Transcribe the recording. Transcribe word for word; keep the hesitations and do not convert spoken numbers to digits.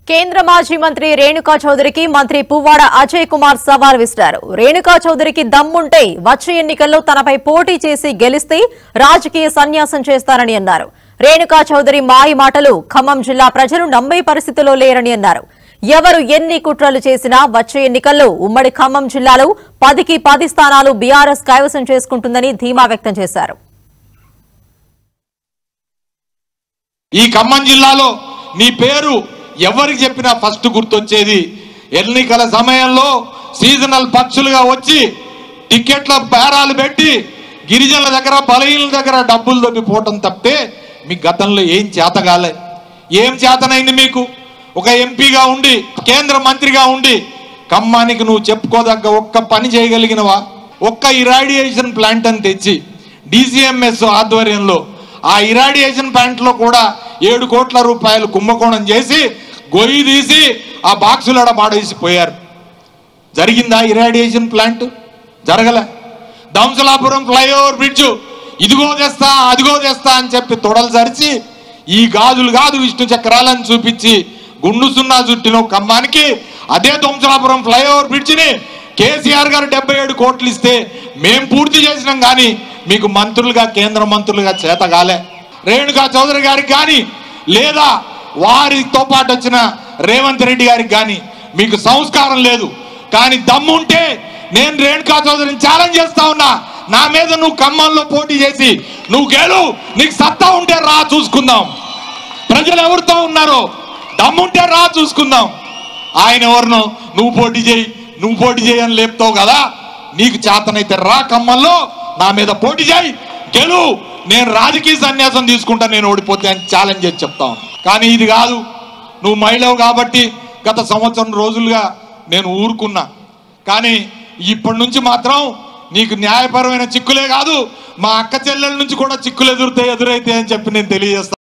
కేంద్ర మాజీ మంత్రి రేణుకా చౌదరికి మంత్రి పువ్వాడ అజయ్ కుమార్ సవాల్ విసిరారు. రేణుకా చౌదరికి దమ్ముంటే వచ్చే ఎన్నికల్లో తనపై పోటీ చేసి గెలిస్తే రాజకీయ సన్యాసం చేస్తారని అన్నారు. రేణుకా చౌదరి మాయ మాటలు ఖమ్మం జిల్లా ప్రజలు నమ్మే పరిస్థితిలో లేరని అన్నారు. ఎవరు ఎన్ని కుట్రలు చేసినా వచ్చే ఎన్నికల్లో ఉమ్మడి ఖమ్మం జిల్లాలో పదికి పది స్థానాలు బీఆర్ఎస్ కైవసం చేసుకుంటుందని ధీమా వ్యక్తం చేశారు. ఈ ఖమ్మం జిల్లాలో నీ పేరు ఎవరికి చెప్పినా ఫస్ట్ గుర్తొచ్చేది ఎన్నికల సమయంలో సీజనల్ పక్షులుగా వచ్చి టికెట్ల బేరాలు పెట్టి గిరిజనుల దగ్గర బలహీనుల దగ్గర డబ్బులు దొబ్బిపోవటం తప్పితే మీ గతంలో ఏం చేతగాలే. ఏం చేతనైంది మీకు? ఒక ఎంపీగా ఉండి కేంద్ర మంత్రిగా ఉండి ఖమ్మానికి నువ్వు చెప్పుకోదగ్గ ఒక్క పని చేయగలిగినవా? ఒక్క ఇరాడియేషన్ ప్లాంట్ అని తెచ్చి డీసీఎంఎస్ ఆధ్వర్యంలో ఆ ఇరాడియేషన్ ప్లాంట్ లో కూడా ఏడు కోట్ల రూపాయలు కుంభకోణం చేసి గొయ్యి తీసి ఆ బాక్సులడ పాడేసి పోయారు. జరిగిందా ఇరాడియేషన్ ప్లాంట్? జరగలే. దంసలాపురం ఫ్లైఓవర్ బ్రిడ్జ్ ఇదిగో తెస్తా అదిగో తెస్తా అని చెప్పి తొడలు సరిచి ఈ గాజులు కాదు విష్ణు చక్రాలను చూపించి గుండు సున్నా చుట్టిన ఖమ్మానికి అదే దంసలాపురం ఫ్లైఓవర్ బ్రిడ్జిని కేసీఆర్ గారు డెబ్బై ఏడు కోట్లు ఇస్తే మేం పూర్తి చేసినాం కానీ మీకు మంత్రులుగా కేంద్ర మంత్రులుగా చేతగాలే. రేణుకా చౌదరి గారికి కానీ లేదా వారితో పాటు వచ్చిన రేవంత్ రెడ్డి గారికి కానీ మీకు సంస్కారం లేదు. కానీ దమ్ముంటే నేను రేణుకా చౌదరిని ఛాలెంజ్ చేస్తా ఉన్నా, నా మీద నువ్వు ఖమ్మంలో పోటీ చేసి నువ్వు గెలు. నీకు సత్తా ఉంటే రా చూసుకుందాం. ప్రజలు ఎవరితో ఉన్నారో దమ్ముంటే రా చూసుకుందాం. ఆయన ఎవరినో నువ్వు పోటీ చేయి నువ్వు పోటీ చేయని లేపుతావు కదా. నీకు చేతనైతే రా ఖమ్మంలో నా మీద పోటీ చేయి గెలు. నేను రాజకీయ సన్యాసం తీసుకుంటా నేను ఓడిపోతే అని ఛాలెంజ్ చేసి చెప్తాను. కానీ ఇది కాదు. నువ్వు మహిళవు కాబట్టి గత సంవత్సరం రోజులుగా నేను ఊరుకున్నా. కానీ ఇప్పటి నుంచి మాత్రం నీకు న్యాయపరమైన చిక్కులే కాదు మా అక్క చెల్లెల నుంచి కూడా చిక్కులు ఎదురుతాయి ఎదురైతే అని చెప్పి నేను తెలియజేస్తాను.